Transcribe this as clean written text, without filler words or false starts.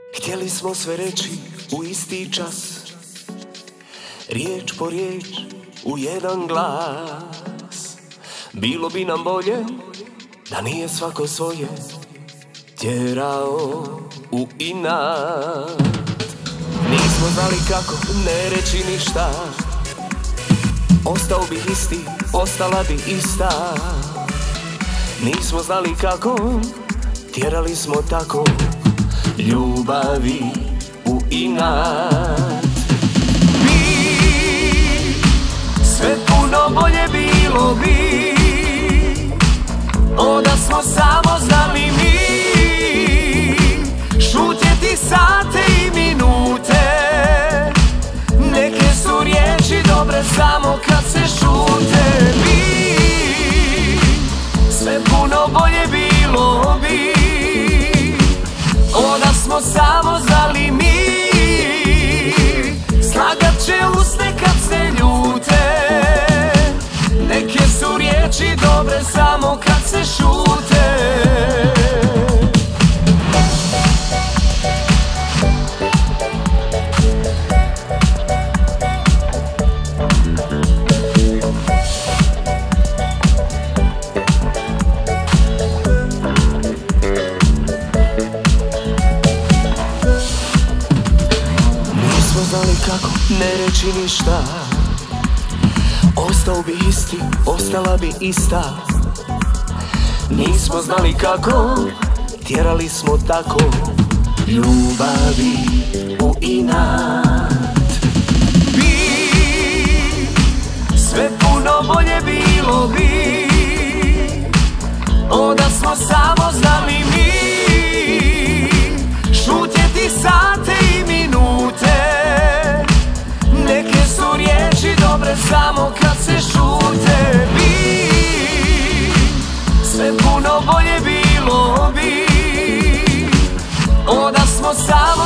Htjeli smo sve reći u isti čas, riječ po riječ u jedan glas. Bilo bi nam bolje da nije svako svoje tjerao u inat. Nismo znali kako ne reći ništa, ostao bih isti, ostala bi ista. Nismo znali kako, tjerali smo tako ljubavi u inat. Bi sve puno bolje bilo bi, o da smo samo znali mi šutjeti sate i minute. Neke su riječi dobre samo kad se šute. Bi sve puno bolje bilo bi, o da smo samo znali mi slagat će usne kad se ljute. Neke su riječi dobre samo kad se šute. Znali kako ne reći ništa, ostao bi isti, ostala bi ista. Nismo znali kako, tjerali smo tako ljubavi u inat. Bi sve puno bolje bilo bi, o da smo samo znali mi šutjeti sate i minute. Neke su riječi dobre samo kad se šute. Bi sve puno bolje bilo bi, o da smo samo